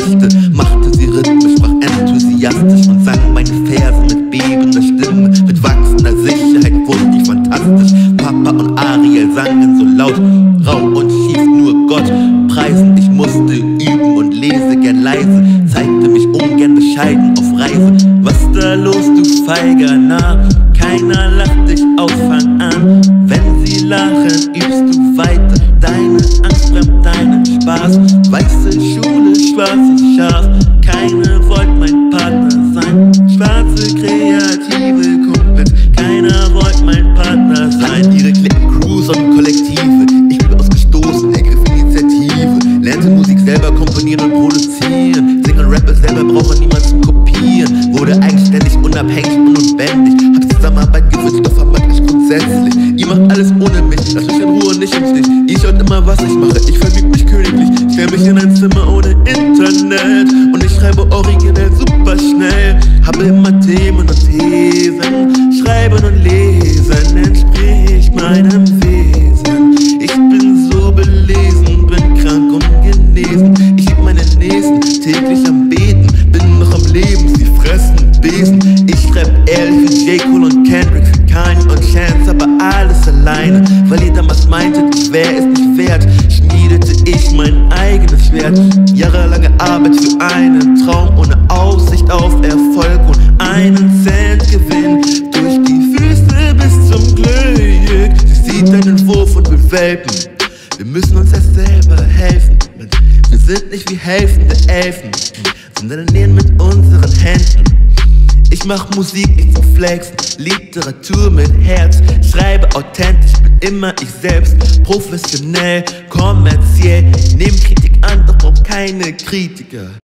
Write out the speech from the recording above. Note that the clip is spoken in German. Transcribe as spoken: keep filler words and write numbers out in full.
Geschichte, machte sie rhythmisch, sprach enthusiastisch und sang meine Verse mit bebender Stimme. Mit wachsender Sicherheit wurde ich fantastisch. Papa und Ariel sangen so laut, rau und schief, nur Gott preisen. Ich musste üben und lese gern leise, zeigte mich ungern bescheiden auf Reise. Was da los, du feiger Narr? Keiner lacht dich auf, fang an. Wenn sie lachen, übst du weiter. Deine Angst fremd deinen Spaß. Weiße Schule, schwarzes Schaf. Keiner wollt mein Partner sein. Schwarze kreative Kumpels. Keiner wollt mein Partner sein. Ihre Klicken, Crews und Kollektive. Ich bin ausgestoßen, ergriff Initiative. Lernte Musik selber komponieren und produzieren. Singen und Rapper selber, brauche niemand zu kopieren. Wurde eigenständig, unabhängig, unnotwendig. Hab Zusammenarbeit gewünscht, doch vermag ich grundsätzlich. Ihr macht alles ohne mich, lasst mich in Ruhe, nicht im Stich. Ihr schaut immer, was ich mache, ich verbieg mich königlich. Stell mich in ein Zimmer ohne Internet und ich schreibe originell super schnell. Habe immer Themen und Thesen, schreiben und lesen entspricht meinem Wesen. Ich bin so belesen, bin krank und genesen. Ich lieb meine Nächsten, täglich am Beten, bin noch am Leben, sie fressen Besen. Ich schreib ehrlich wie J. Cole und Kendrick, für Kanye und Chance, aber alles alleine, weil ihr damals meintet, ich wär es nicht wert. Schmiedete ich mein eigenes Schwert. Jahrelange Arbeit für einen Traum, ohne Aussicht auf Erfolg und einen Cent Gewinn. Durch die Füße bis zum Glück. Sie sieht einen Entwurf und will welpen. Wir müssen uns erst selber helfen. Wir sind nicht wie helfende Elfen, sondern nähen mit unseren Händen. Ich mach Musik nicht zum Flexen, Literatur mit Herz. Schreibe authentisch, bin immer ich selbst. Professionell, kommerziell, nehm Kritik an, doch brauch keine Kritiker.